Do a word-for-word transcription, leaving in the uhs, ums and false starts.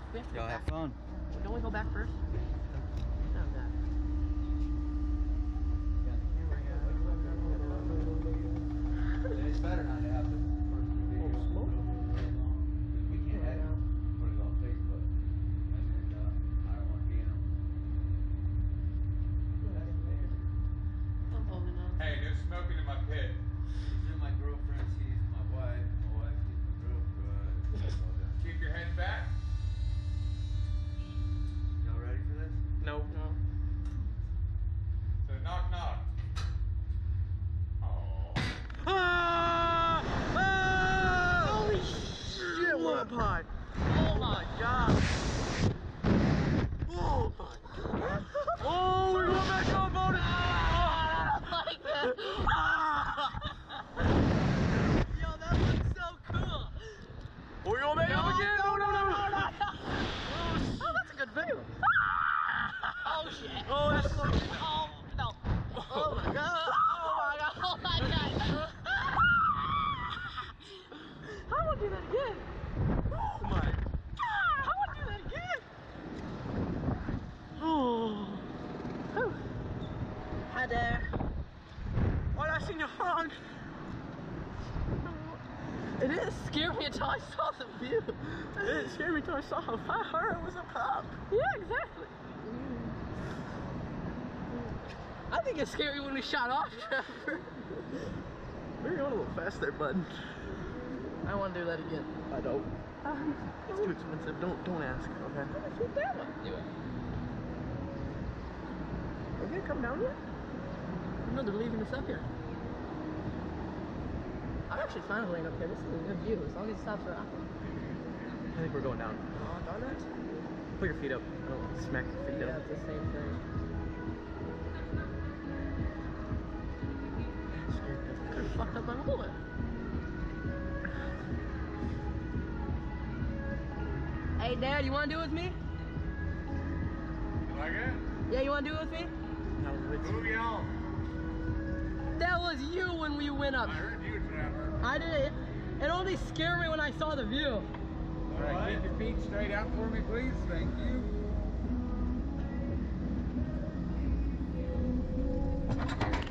We have to Y'all go have back. fun. Well, don't we go back first? No, that. It's better not to have the first video. Oh, smoke? We can't edit it, put it on Facebook. And then, uh, I don't want to be in them. I'm holding on. Hey, no smoking in my pit. She's in my girlfriend, she's my wife, my wife, she's my girlfriend. Keep your head back. Y'all ready for this? No. No. So knock knock. Oh. Ah! Ah! Holy shit, what a pot! Oh my god! Oh my god! Oh, we went back on bonus! Yo, that looks so cool! Oh, we going back up again? No, no, no, no, no! Oh, that's a good view! Oh shit! Oh, that's so cool! Oh, no! Oh my god! Oh my god! Oh my god! I want to do that again! Oh my god! I want to do that again! Oh! Whew. Hi there! Hola, señor! It didn't scare me until I saw the view. It didn't scare me until I saw how far it was up top. Yeah, exactly. I think it's scary when we shot off, Trevor. We're going a little fast there, bud. I want to do that again. I don't. Um, it's too expensive. Don't don't ask. Okay. Let's do that one. Do it. Are we gonna come down yet? No, they're leaving us up here. I'm actually fine with laying up here. This is a good view as long as it stops for Apple. I think we're going down. Oh, darn it. Put your feet up. Don't smack your feet down. Yeah, it's the same thing. Could have fucked up my bullet. Hey, Dad, you want to do it with me? You like it? Yeah, you want to do it with me? No, it's Movie on. That was you when we went up. I heard you, Trevor. I did it. It only scared me when I saw the view. All right, keep your feet straight out for me, please. Thank you.